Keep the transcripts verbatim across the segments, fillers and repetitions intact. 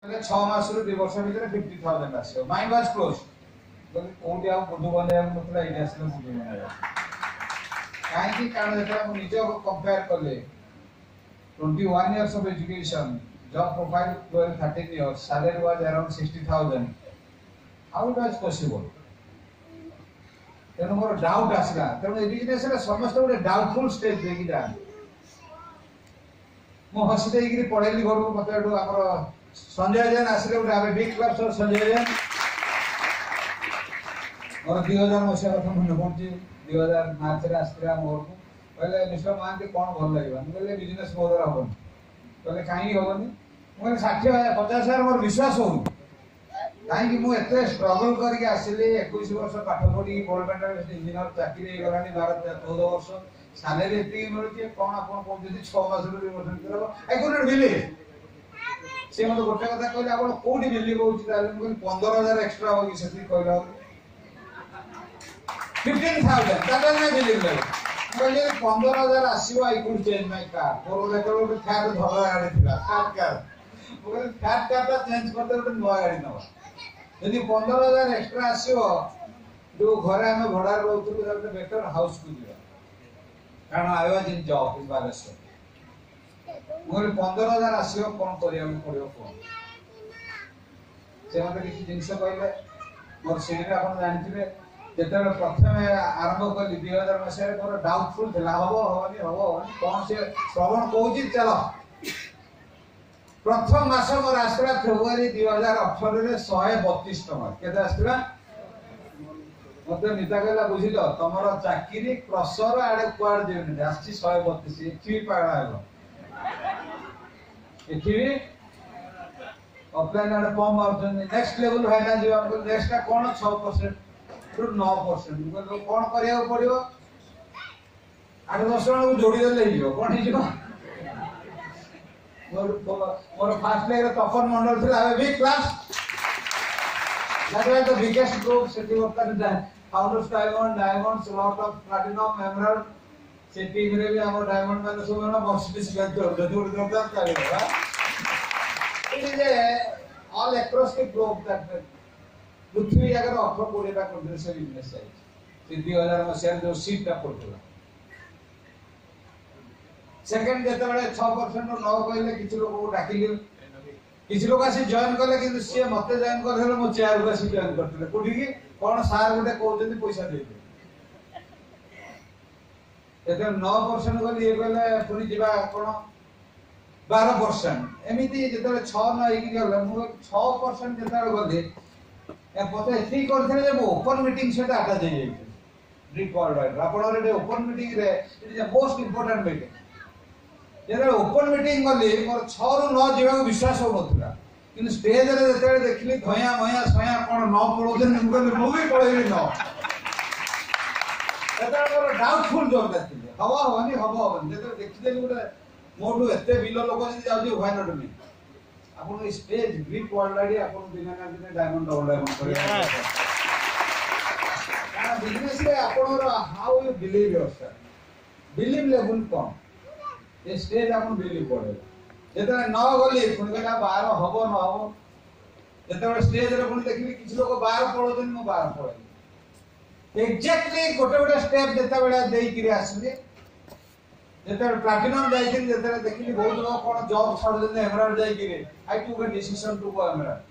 छह मास रु दो वर्ष भीतर फिफ्टी थाउजेंड आसो माइंड वाज क्लोज कोठी आ बुद्धू बने मतलब एटा आसले बुद्धू बने काहे कि कारण जेटा हम निज को कंपेयर करले twenty-one years of education job profile twelve thirteen years salary was around sixty thousand how it was possible तेणु मोर डाउट आसला तेणु ए बिजनेस रे समस्त गोटे डाउटफुल स्टेज देखि जा मो हसी देइगिरी पढेली घर को मते हमर संजय जैन आसले गोटे आबे big club sir Sanjay Jain और दो हज़ार मसिया कथा मन पड़ची दो हज़ार मार्च रे आस्त्रा मोर को कहले मिस्टर महांती कोन भल लागबा कहले बिजनेस मोदर हबन कहले काई हबनी मोर साठ पचास हजार मोर विश्वास हो काई कि मु एते स्ट्रगल करके आसिले इक्कीस वर्ष पाठ पढी गवर्नमेंट इंजीनियर चाकरी गलानी भारत चौदह वर्ष सैलरी एति मिलुची कोन आपन कोन जदी छह मास रे रिमोशन करबो आई कुड नॉट बिलीव से मते गोटे कथा कहले आपन कोडी बिलीव होउची ताले मु पंद्रह हज़ार एक्स्ट्रा होगी सेति कहला fifteen thousand that is not believable कहले पंद्रह हज़ार आसीबो I could change my car और लेटर ଗୋଟେ फ्याट धरा गाड़ी थिला फ्याट कार कहले फ्याट कार ता चेंज करते ଗୋଟେ नया गाड़ी नवा यदि पंद्रह हज़ार एक्स्ट्रा आसीबो जो घरे हम भड़ा रहउथु ଗୋଟେ बेटर हाउस को दिबा कारण I was in job is Baleshwar मोर पंद्रह हज़ार आसीबो कोन करिया पड़ियो कोन से मते किछि जिंस कहले मोर सेरे आपण जानथिबे जेतरे प्रथम आरंभ कली दो हज़ार मसिया मोर डाउटफुल थिला हबो हबनी हबो कोन से श्रवण कहूची चलो प्रथम मास मोर आसरा फेब्रुआरी दो हज़ार अठारह रे एक सौ बत्तीस टका केते आसरा मते निता कहला बुझिलो तमरो चाकरी क्रसर आडे क्वाड जेने आछि एक सौ बत्तीस एथि पाड़ा हेलो एथि ऑफलाइन आडे कम आउट नेक्स्ट लेवल भाइना जीवा नेक्स्ट का कोन छह परसेंट नौ परसेंट कौन करिया पड़ियो आठ दस जन को जोड़ी देले हियो कोन हिजो मोर मोर फास्ट लेग रे तपन मंडल थिला हबे big class that was the biggest group city of the founders diamond diamonds lot of platinum emerald से टीम रे भी हमर डायमंड माने सब ना मर्सिडीज बेंच जदी जोड़ी जोरदार करेगा it is all across the globe that पृथ्वी अगर अठर कोड़ी टा कंट्री से बिजनेस है दो हज़ार मसिया जो सीट टा पड़तला सेकंड जेते बळे छह परसेंट नौ कहले किछ लोग को डाकिले किछ लोग आसी जॉइन करले किंतु से मते जॉइन करले मो चेयर को आसी जॉइन करतले कोठी की कोन सार गोटे कहउजंदी पैसा दे दे जेते नौ परसेंट कहले ये कहले पुरी जीवा कोन बारह परसेंट एमिति जेते छह न हेकी गले मो छह परसेंट जेते गले ए पते एथि करथले जे ओपन मीटिंग से डाटा दे जाई रिकॉर्ड राइट आपण रे ओपन मीटिंग रे it is the most important meeting जेरे ओपन मीटिंग गली मोर छह रु नौ जीवा को विश्वास हो नथला किन स्टेज रे जेते देखली धया मया सया कोन नौ पळोजन निमगल मूवी पळेली न एता मोर डाउटफुल जोर देथिले हवा हवनी हवा हवनी जेते देखिदेली गोटे मोडू एते बिलो लोक जदी जाउजी व्हाई नॉट मी आपन स्टेज ग्रीक वर्ल्ड आडी आपन बिना ना बिना डायमंड डबल डायमंड करिया का बिजनेस रे आपन how you believe yourself believe level come ये स्टेज आपन बिलीव पड़े जेते न गली पुन कटा बारह हबो न हबो जेते स्टेज रे पुन देखली किछ लोग बारह पळो दिन म बारह पळे एग्जैक्टली गोटे गोटे स्टेप जेते बेला देई किरे आसले जेते प्लैटिनम जाई कि जेते देखली बहुत लोग कोन जॉब छोड़ देने एमराल्ड जाई कि I to get decision to go emerald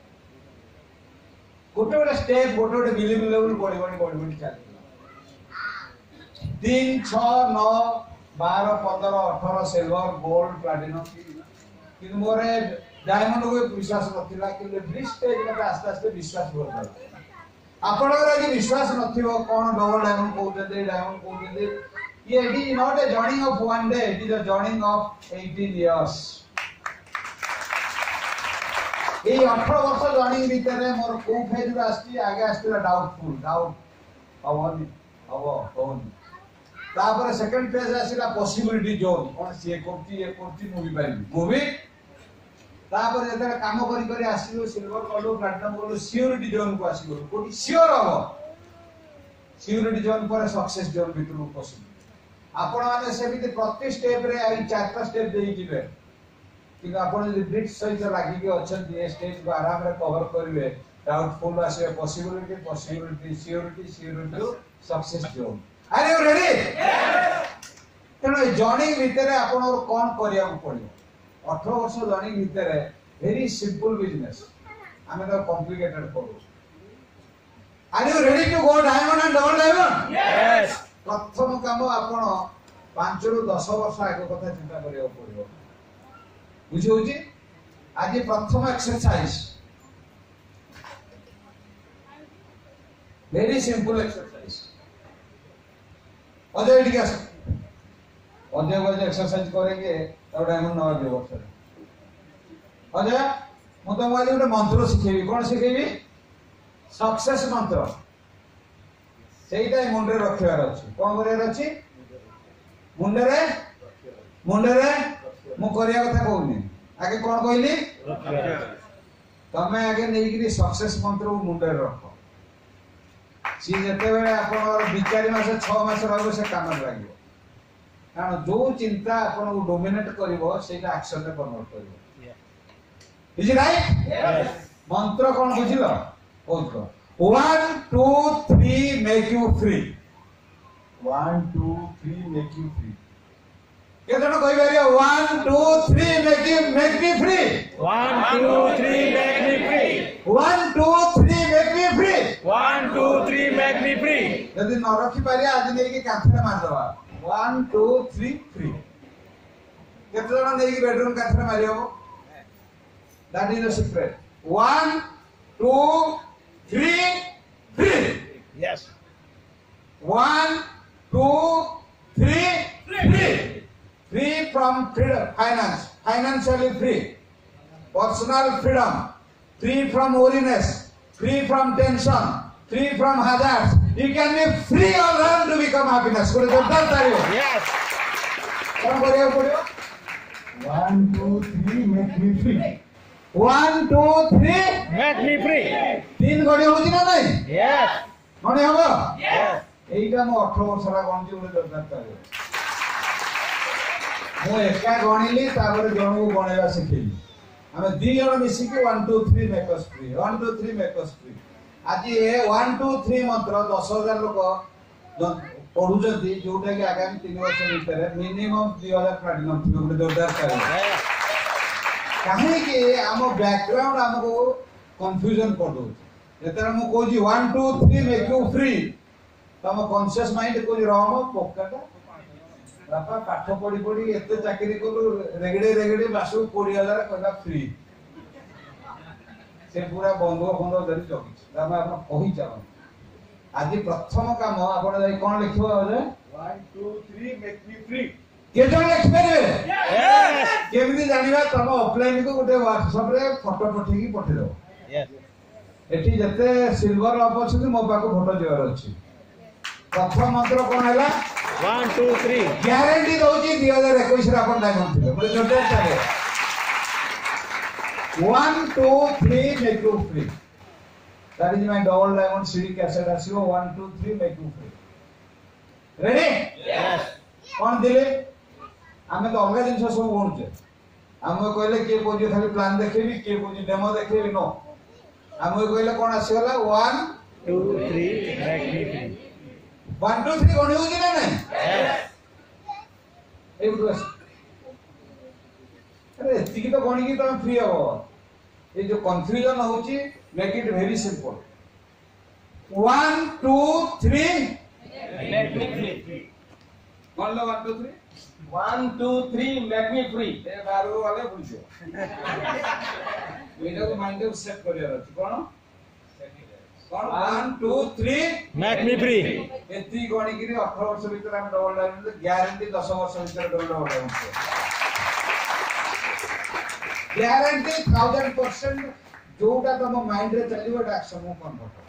गोटे गोटे स्टेप गोटे गोटे बिलीव लेवल बड़ी बड़ी बड़ी बड़ी चली तीन छह नौ बारह पंद्रह अठारह सिल्वर गोल्ड प्लैटिनम कि मोरे डायमंड को विश्वास नथिला कि एवरी स्टेज में आस्ते आस्ते विश्वास बढ़ला आपनकर आज विश्वास नथिबो कोन डबल डायमंड को दे डायमंड को दे ये it is not a journey of one day, it is a journey of eighteen years. ये अठारह वर्ष जर्नी भीतर रे मोर को फेज आस्ती आगे आस्तीला डाउटफुल डाउट हवनी हवो होनी तापर सेकंड फेज आसीला पॉसिबिलिटी जोन कोन से कोटी ये कोटी मूवी पाइबी मूवी तापर जेते काम करी करी आसीलो सिल्वर कलो प्लैटिनम कलो सियोरिटी जोन को आसीलो कोटी सियोर हबो सियोरिटी जोन पर सक्सेस जोन भीतर पॉसिबल आपण माने से भी प्रति स्टेप रे आई चारटा स्टेप देई जिवे कि आपण जे ब्रिज सहित लागी के अछन ये स्टेज को आराम रे कवर करिवे डाउटफुल आसे possibility possibility surety surety to success zone are you ready yes तेनो जर्नी भीतर आपण कोन करिया पड़ियो अठारह वर्ष जर्नी भीतर वेरी सिंपल बिजनेस आमे तो कॉम्प्लिकेटेड करू are you ready to go diamond and double diamond yes प्रथम काम आपण पांच रु दस वर्ष आगे कथा चिंता करिया पड़ियो बुझी होची आज प्रथम exercise very simple exercise Ajay ठीक है अजय को एक्सरसाइज करेंगे तो डायमंड नवा दे वर्ष अजय मु तुमको आज गोटे मंत्र शिखेबी कौन शिखेबी सक्सेस मंत्र सेटा मुंडे रखिबार अछि कोन करियार अछि मुंडे रे मुंडे रे मु करिया कथा कहूनी आगे कोन कहली तमे आगे नेइकरी सक्सेस मंत्र को मुंडे रखो सी जते बेले आपन विचारी मास छह मास रहबो से काम लागियो कारण जो चिंता आपन को डोमिनेट करिवो सेटा एक्शन रे कन्वर्ट करिवो इज राइट यस मंत्र कोन बुझिलो कहतो one two three make you free one two three make you free के जण कहि बारियो one two three make you make me free one two three make me free one two three make me free one two three make me free यदि न रखी पारिया आज नै के काथरे मार दवा one two three free के जण नै के बेडरूम काथरे मारियो that is the secret one two three free yes one two three free free from freedom finance financially free personal freedom free from worriness free from tension free from hazards you can be free all around to become happiness कोन जोरदार तालियो yes कोन करियो पड़ियो one two three make me free one two three make me free तीन गड़ी होची ना नहीं yes मने हबो yes एइटा मो अठारह वर्ष रा गणजी बोले जोरदार तालियो मो एका गणिली तापर जण को गणेवा सिखेली हमें दी जण मिसी के one two three make us free one two three make us free आज ये one two three मंत्र दस हज़ार लोग पढु जति जोटा के आगामी तीन वर्ष भीतर मिनिमम दो हज़ार प्लैटिनम थी बोले जोरदार तालियो काहे कि हम बैकग्राउंड हमको कंफ्यूजन कर दो जेतर हम को जी one two three make you free तम कॉन्शियस माइंड को रहम पोकाटा बापा पाठ पढ़ी पढ़ी एते चाकरी कोलु रेगडे रेगडे बासु बीस हज़ार कहला फ्री से पूरा बंधु बंधु धरि चकी दाम आपण कहि चालो आज प्रथम काम आपण जाई कोन लिखिबो अजे one two three make me free के जण लिख परबे yes केमिति जानिबा तम ऑफलाइन को गोटे व्हाट्सएप रे फोटो पठे की पठे दो yes एठी जते सिल्वर अप अछि मो पाको फोटो जेवर अछि प्रथम मंत्र कोन हैला one two three ग्यारंटी दोची दो हज़ार इक्कीस रे अपन डायमंड थिले बोले जोरदार चाले one two three make you free that is my double diamond cd cassette आसीबो one two three make you free ready yes कोन दिले हमें तो अलग जिंस सब बोलचे हम कहले के कोजी खाली प्लान देखेबी के कोजी डेमो देखेबी नो हम कहले कोन आसीगला one two three make me free one two three कोन होजी ना नहीं yes ए उठो अरे एतिकी तो कोन की तुम फ्री हो ये जो कंफ्यूजन होची make it very simple one two three make me free कोन लो one two three one two three make me free ए बारू वाले बुझो एटा को माइंड को सेट करिया अछि कोन कोन one two three make me free एति गणी कि अठारह वर्ष भीतर हम डबल डायमंड गारंटी दस वर्ष भीतर double diamond guarantee one thousand percent जोटा तम माइंड रे चलिबो एटा एक्शन मु कोन करतो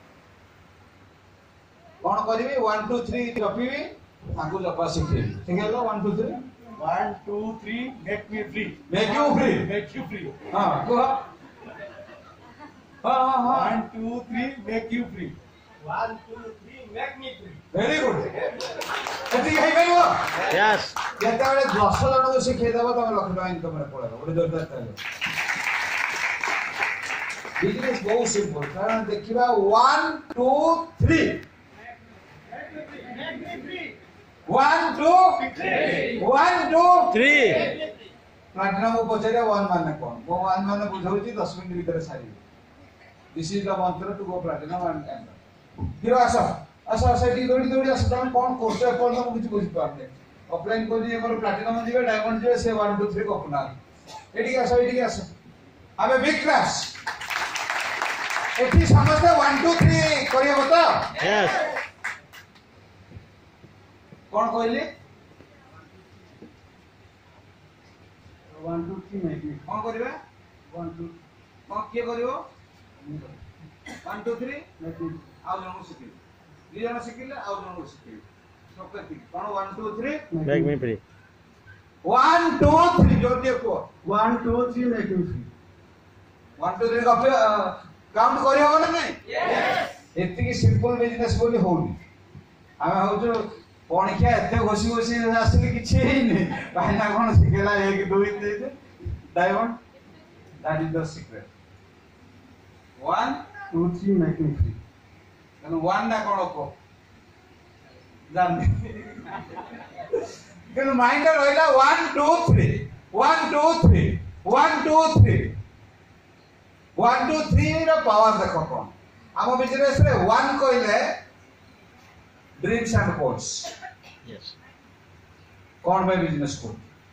कोन करबी one two three जपीबी ताकू जपा सिखेबी ठीक है लो one two three one two three make me free make you free make you free हां को हां हां हां one two three make you free One, two, three, make me free. Very good. ଏତିକି ହେଇପାରିବ? Yes. ଯେତେବେଳେ ଦଶ ଜଣଙ୍କୁ ଶିଖେଇଦେବ ତମେ ଲକ୍ଷ ଟଙ୍କା ଇନକମ୍ ରେ ପଳେଇବ। ଗୋଟେ ଜୋରଦାର ତାଳି। ବିଜନେସ୍ ବହୁତ ସିମ୍ପଲ। କାରଣ ଦେଖିବା one two three one two one two Three. Platinum କୁ ପଚାରିବା one ମାନେ କଣ? ମୁଁ one ମାନେ ବୁଝଉଛି ଦଶ ମିନିଟ୍ ଭିତରେ ସାରିବି। This is the mantra to go platinum and emerald. Hero ଆସ ଆସ ଆସ ଏଠି ଦୌଡ଼ି ଦୌଡ଼ି ଆସ ତମେ କଣ କରୁଛ ଏପର୍ଯ୍ୟନ୍ତ ମୁଁ କିଛି ବୁଝିପାରୁନି। ଅଫଲାଇନ୍ କହୁଛି ଆମର ପ୍ଲାଟିନମ୍ ଯିବେ ଡାଇମଣ୍ଡ ଯିବେ ସେ one two three ଗପୁନାହାନ୍ତି। ଏଠିକି ଆସ ଏଠିକି ଆସ ଆମେ ବିଗ୍ କ୍ଲାସ୍ ଏଠି ସମସ୍ତେ one two three କରିହେବ ତ? Yes. କଣ କହିଲି? One, two, three, make me. କଣ କରିବା? One, two, କଣ କିଏ କରିବ? one two three make me. ଆଉ ଜଣଙ୍କୁ ଶିଖେଇବି। ଦି ଜଣ ଶିଖିଲେ ଆଉ ଜଣଙ୍କୁ ଶିଖେଇବି। ସକେତିକି କଣ one two three Make me free. one two three ଜୋର ଟିକେ କୁହ। One, two, three, make me free. one two three copy count କରିହବ ନା ନାଇଁ? ଏତିକି ସିମ୍ପଲ ବିଜନେସ୍ ବୋଲି ହଉନି। ଆମେ ଭାବୁଛୁ ପଣିଖିଆ ଏତେ ଘୋଷି ଘୋଷି ଆସିଲି କିଛି ହେଇନି ଭାଇନା କଣ ଶିଖେଇଲା ଏକ ଦୁଇ ତିନି diamond that is the secret. one Two, three, make me free. ତେଣୁ one ନା କଣ କୁହ ଜାଣିନି କିନ୍ତୁ ମାଇଣ୍ଡରେ ରହିଲା one two three one two three one two three one two three ର ପାୱାର ଦେଖ କଣ ଆମ ବିଜନେସ୍ ରେ one କହିଲେ ड्रीम्स एंड गोल्स। Yes. कौन भाई बिजनेस को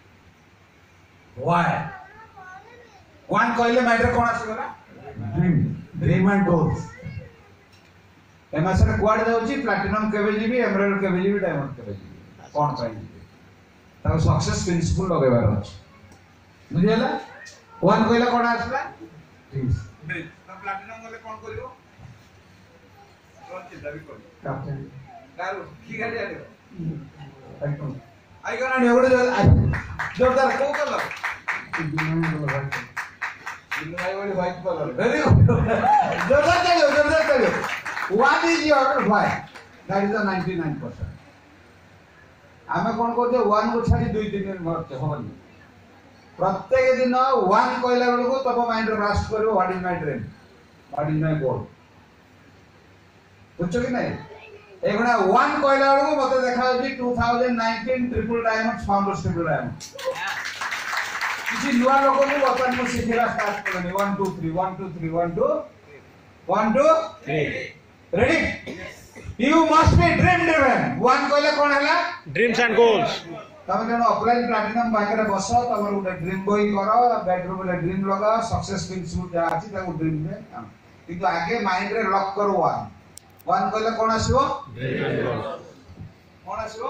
व्हाई वन कहले माइंड कौन आसीगला Dream. Dream and goals MSA क्वाड जाउची प्लैटिनम केबे जीबी एमराल्ड केबे जीबी डायमंड केबे जीबी कौन पाई ताको सक्सेस प्रिंसिपल लगेबार अछि बुझियला वन कहले कौन आसला Dreams. ड्रीम तो प्लैटिनम गले कौन करियो कौन चिंता भी करियो Captain. गारो की गाड़ी आले Icon. आई गना ने ओडे जोरदार को कलो Behind the right. इल्लू भाई वाली व्हाइट कलर वेरी गुड जोरदार चलो जोरदार चलो what is your why that is the ninety-nine percent आमे कोन करते one को छाडी दुई तीन दिन भरते होबनी प्रत्येक दिन one कहला बेल को तब माइंड रास्ट करिवो what is my dream what is my goal बुझছো कि नहीं एगुना one कहला बेल को मते देखा होची twenty nineteen triple diamond found triple diamond किसी नुआ लोग को वर्तमान में सिखेला स्टार्ट करनी one two three one two three one two one two Three. ready you must be dream driven one कहले कोन हला Dreams and goals. तमे जण ऑफलाइन प्लैटिनम बाइकरे बसो तमर उडे ड्रीम बॉय करो बेडरूम रे ड्रीम लगाओ सक्सेस प्रिंसिपल जा अछि ताको ड्रीम में किंतु आगे माइंड रे लॉक करो one one कहले कोन आसीबो Dreams and goals. कोन आसीबो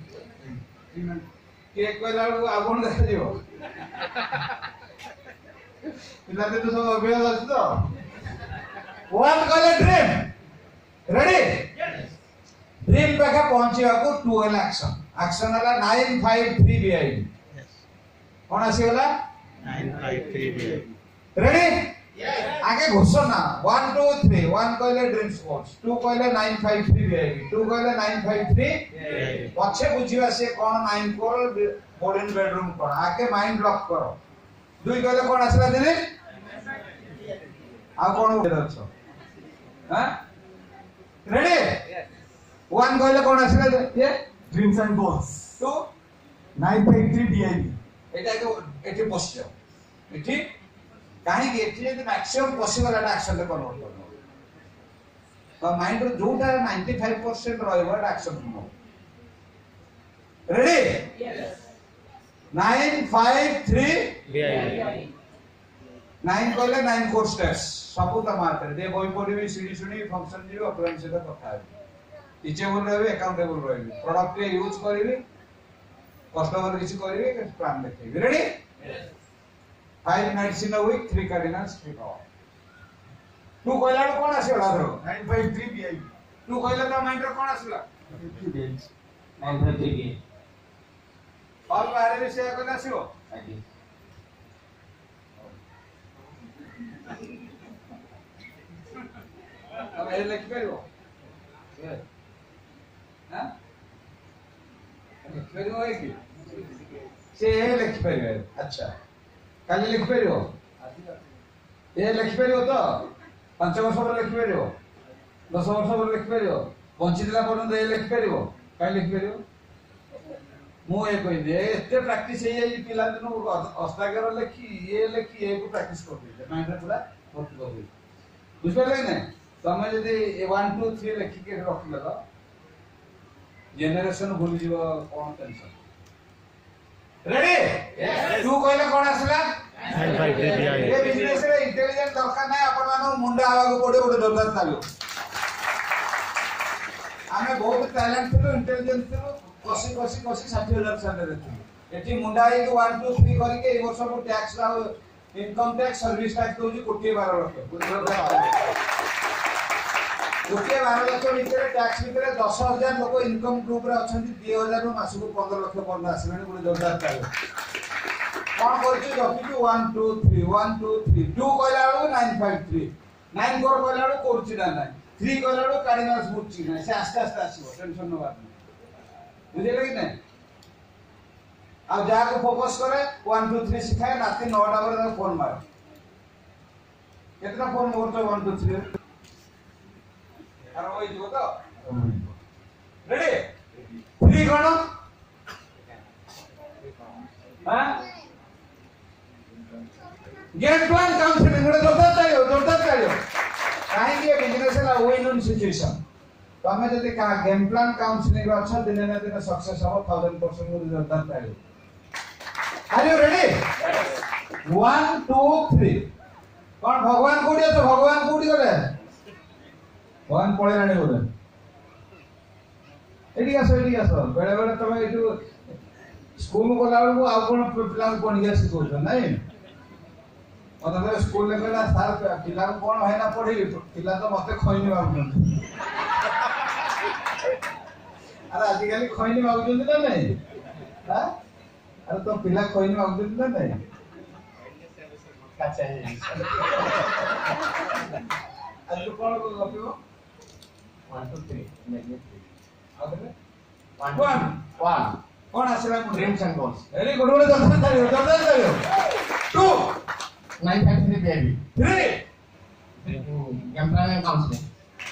के कहला आ कोन देखा दियो पिलाते तो सब अभ्यास अछि तो वन कहले ड्रीम रेडी ड्रीम पे का पहुंचिया को टू एल एक्शन एक्शन वाला nine five three BID Yes. कौन आसी वाला Nine five three B. Ready आगे घोषणा one two three one कहले ड्रीम्स कोर्स two कहले nine five three BID two कहले nine five three पछे बुझिबा से कोन nine कोर मॉडर्न बेडरूम कोन आके माइंड लॉक करो दुई कहले कोन आसला दिने आ कोन उठे दछो हां रेडी one कहले कोन आसला ये Dreams and goals. two Nine five three D I B. এটা কে এটি পসিবল এটি কাহি কে এটি যদি ম্যাক্সিমাম পসিবল এটা অ্যাকশন রে কনভার্ট করব তো মাইন্ড রে যোটা ninety-five percent রইব এটা অ্যাকশন করব ready yes nine five three B I D. nine कहले nine कोर स्टेप्स सब त मारते जे बई पढिबी सीडी सुनी फंक्शन जीव अपलाइन से कथा है टीचेबल रहबे अकाउंटेबल रहबे प्रोडक्ट रे यूज करिवे कस्टमर किसी करिवे प्लान देखिबे ready yes five nights in a week three cardinals three power two कहला कोन आसीला धरो Nine five three B I B. two कहला त माइंड रे कोन आसीला Three days. Nine five three B. और बारे विषय कोन आसीबो Thank you. अब ए लिख परिबो नुहे कि से लिखि परिबे अच्छा काली लिखि परिबो ए लिखि परिबो तो पांच वर्ष पर लिखि परिबो दस वर्ष पर लिखि परिबो बंचिला पर्यंत ए लिखि परिबो काई लिखि परिबो मु ए कहि दे एते प्रैक्टिस हे जाई पिला दिनो अस्तागर लिखि ए लिखि ए को प्रैक्टिस कर दे माइंड रे पूरा भर्ती कर दे बुझ पड़ले नै तमे जदी one two three लिखि के रखले ल जनरेशन भूल जीव कोन टेंशन रेडी यस तू कहले कोन आसला nine five three B I A ए बिजनेस रे इंटेलिजेंट दरकार नै अपन मानो मुंडा आवा को पड़े ओडे जोरदार तालो आमे बहुत टैलेंट थिलो इंटेलिजेंट थिलो कसी कसी कसी साठ हजार सैलरी थी एठी मुंडा आई को one two three करी के ए वर्ष को टैक्स रा इनकम टैक्स सर्विस टैक्स दोजी कोटी बारह लाख कोटी बारह लाख भितर टैक्स भितर दस हजार लोक इनकम ग्रुप रे अछंती दो हजार रो मास को पंद्रह लाख बंद आसलानी गुड जोरदार तालो कोन करछु रखिछु one two three one two three two कहला रो nine five three nine four कहला रो करछि ना नाही three कहला रो कार्डिनल्स बुझछि ना से आस्ते आस्ते आसीबो टेंशन न बात बुझिले कि नहीं अब जा को फोकस करे one two three सिखाए रात नौ टा बजे फोन मार कितना फोन मोर one two three अरे वही जो तो रेडी three कोन हां गेट प्लान काउंसलिंग रे जोरदार चाहिए जोरदार चाहिए काहे कि बिजनेस ला विन विन सिचुएशन तमे जदि का गेम प्लान काउंसलिंग रे अच्छा दिन ना दिन सक्सेस हो one thousand percent को जोरदार चाहिए are you ready one two three कौन भगवान कोडी तो भगवान कोडी गले भगवान पळे राणी बोले एडी आसो एडी आसो बेले बेले तमे एटू स्कूल को लाउ को आ कोन प्लान कोन गया सिखो नहीं मतलब स्कूल ले गला सार पिला को कोन है ना पढ़ी पिला तो मते खइनी बाबू अरे आजिकल खइनी बाबू ना नहीं हां अरे तो पिला खइनी बाबू ना नहीं काचा है आज तो कोन को गपियो one two three आगे one one कोन आसला dreams and goals very good good जोरदार तालियो जोरदार तालियो two nine five three B I A three game plan and counselling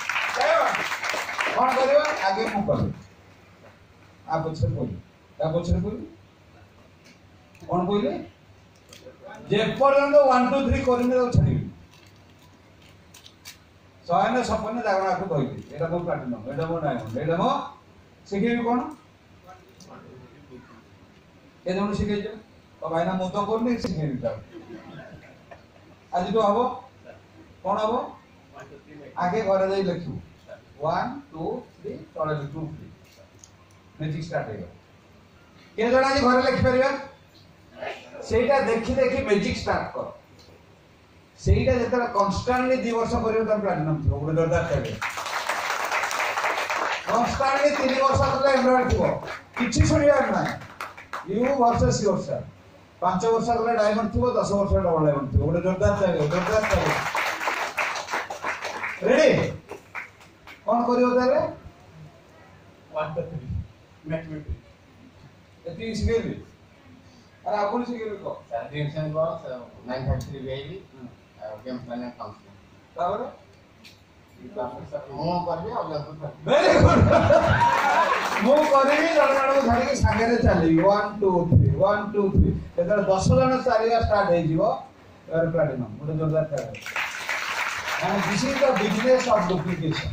कौन करियो आगे मु कर आप पछे बोल आप पछे बोल कौन बोले जे पर्यंत one two three करिने तो छडी सयने सपने जागरण को कहिबी एटा मो प्लाटिनम एटा मो डायमंड एटा मो सिखेबी कोन ए जण सिखेज तो भाईना मु तो करनी सिखेबी ता आज तो हबो कोन हबो आगे घरे जाई लिखू one two three तळे लिखू मैजिक स्टार्ट हेगा के जण आज घरे लिखि परिबा सेटा देखि देखि मैजिक स्टार्ट कर सेटा जेतरा कांस्टेंटली दो वर्ष करियो त प्लाटिनम थो गुड जोरदार चले कांस्टेंटली तीन वर्ष कले एमराल्ड थो किछि सुनियार ना यू वर्सेस योरसेल्फ पांच वर्ष कले डायमंड थो दस वर्ष डबल डायमंड थो गुड जोरदार चले जोरदार चले रेडी कौन करियो ताले one two three मैथमेटिक्स एती सिखेबी अरे आपण सिखेबी को dreams and goals nine five three B I A game plan and counselling तावर मो करबी अब जंतु वेरी गुड मु करबी जणमानो धरि के संगे रे चली one two three one two three एतर दस जण चालिया स्टार्ट हे जीवो एयर प्लाटिनम गुड जोरदार करे and this is the business of duplication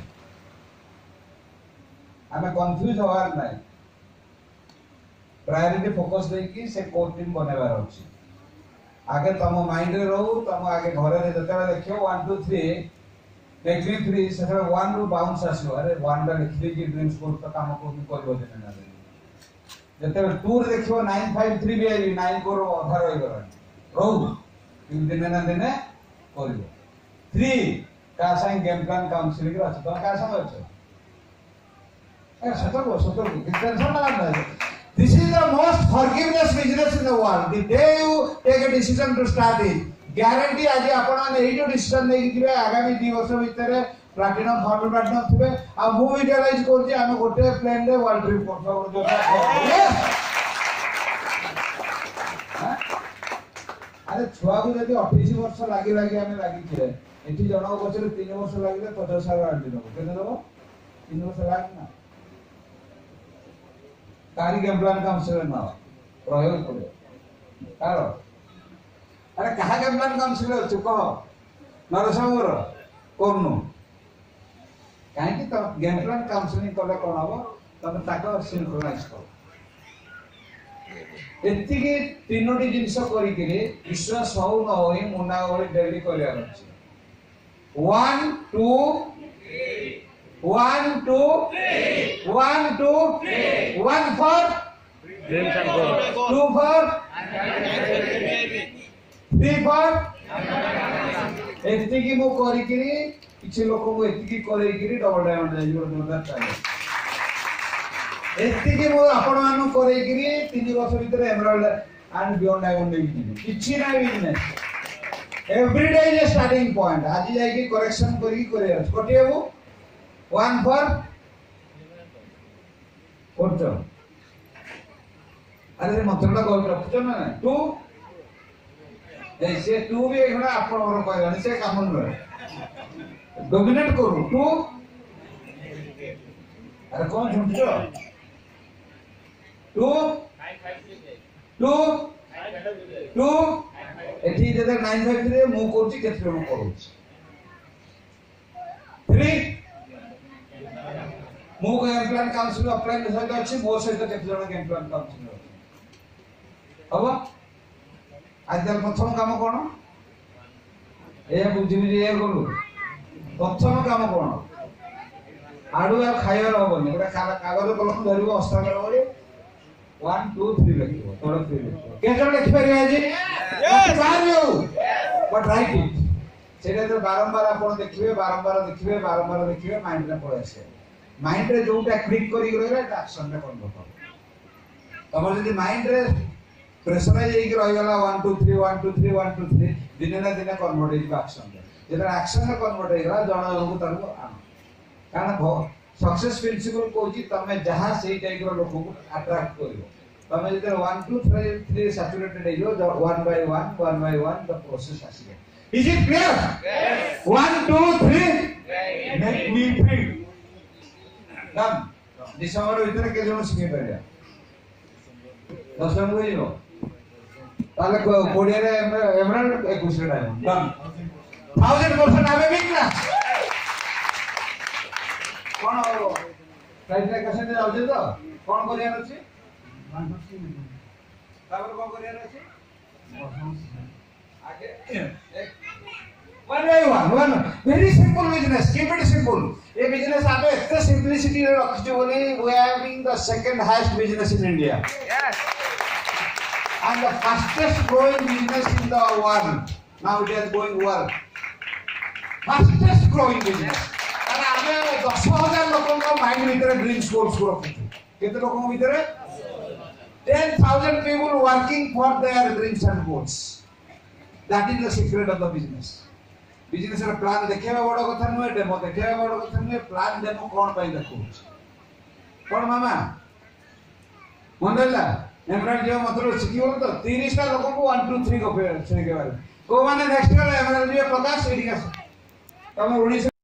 हमें कंफ्यूज होवार नाही प्रायोरिटी फोकस दे कि से कोर टीम बनेबार अछि आगे तम माइंड रे रहू तम आगे घरे रे जतरा देखियो one two three technique three से one रो बाउंस आसियो अरे one रा लिखि कि ड्रीम्स कोड तो काम को करबो देना ना जतरा two रे देखियो nine five three B I A nine को आधार होई गला रहू दिन दिन ना दिन करबो three का साइन गेम प्लान काउंसलिंग रे अछि तो का समय अछि ए सतर्क सतर्क टेंशन ना लेना This is the most forgiveness business in the world. The day you take a decision to start it, guarantee आज आपण ने एई जो डिसीजन नै कि आगामी दो वर्ष भीतर प्लैटिनम फॉर्म प्लैटिनम थिबे आ मु विजुअलाइज करछि हम गोटे प्लेन रे वर्ल्ड ट्रिप करछो जो अरे छुआ को जदि अठाईस वर्ष लागी लागी आमे लागी छे एठी जणो बचरे तीन वर्ष लागिले पचास हजार आंटी दबो केते दबो तीन वर्ष लाग ना कारी के प्लान काउंसिलर ना प्रयोग करे कार अरे कहा के प्लान काउंसिलर छु कह नरसंगर कोनु काहे कि त गेम प्लान काउंसिलिंग कले कोन हबो तमे ताको सिंक्रोनाइज करो एति के तीनोटी जिंस करी के विश्वास हो न होई मुना होई डेली करिया अछि one two one two one two one for Dreams and goals. two for three for एति की मो करी के किछि लोक को एति की करै के डबल डायमंड जाई जो जोरदार चाहे एति की मो आपण मानु करै के तीन वर्ष भीतर एमराल्ड एंड बियॉन्ड डायमंड नै किछि नै business every day is a starting point आज जाई के करेक्शन करी करे कोटे वो one for कोटो अरे मतलबा को रखतो ना टू ऐसे टू भी एकना आपण और कहलानी से काम न डोमिनेट करू टू अरे कौन झुमछो टू टू टू एठी जदे nine five three मु कोची केते मु करू three मु गेम प्लान काउंसिल अप्लाई सहित अछि मोर सहित केते जण गेम प्लान काउंसिल अब आज प्रथम काम कोन ए बुझि बुझि ए करू प्रथम काम कोन आडू आ खाइबार होबनी गोटा कागज कलम धरिबो अस्ता करबो one two three लिखिबो तोड़ three लिखिबो के जण लिखि परिबा जी यस बार यू बट राइट इट सेटा तो बारंबार आपण देखिबे बारंबार देखिबे बारंबार देखिबे माइंड रे पळे आसे माइंड रे जोटा क्लिक करी रहला एक्शन रे कोन बतो तमर जदी माइंड रे प्रेशराइज होई के रहि गला one two three one two three one two three दिने ना दिने कन्वर्ट होई एक्शन रे जेता एक्शन रे कन्वर्ट होई गला जण लोक तारको आन कारण सक्सेस प्रिंसिपल कोची तमे जहां सेही टाइप रो लोक को अट्रैक्ट करिवो तमे जेते one two three सैचुरेटेड हेजो one by one one by one the process आसीबे is it clear yes one two three make me free done दिसंबर भीतर के जण सिखे परिया दस जण होइलो ताले कोडिया रे एमराल्ड इक्कीस रे diamond done one thousand percent आबे बिकना कोन हो प्राइस रे कसे जाउ जे तो कोन करिया अछि तापर कोन करिया अछि आगे one by one one very simple business keep it simple ये बिजनेस आबे एते सिंपलिसिटी रे रखछि बोली we are having the second highest business in India yes and the fastest growing business in the world now it is going well fastest growing business and आमे ten thousand लोगों का mind भीतर dreams goals को रखछि केते लोगों के भीतर ten thousand people working for their dreams and goals that is the secret of the business business रे प्लान देखेबा बड़ कथा नुए डेमो देखेबा बड़ कथा नुए प्लान डेमो कोन पई देखू कोन मामा मनला एमराल्ड जो मतलब सिकियो तो तीस टा लोगों को one two three को फेर से के बारे को माने नेक्स्ट वाला एमराल्ड जो प्रकाश एडी का तमे उन्नीस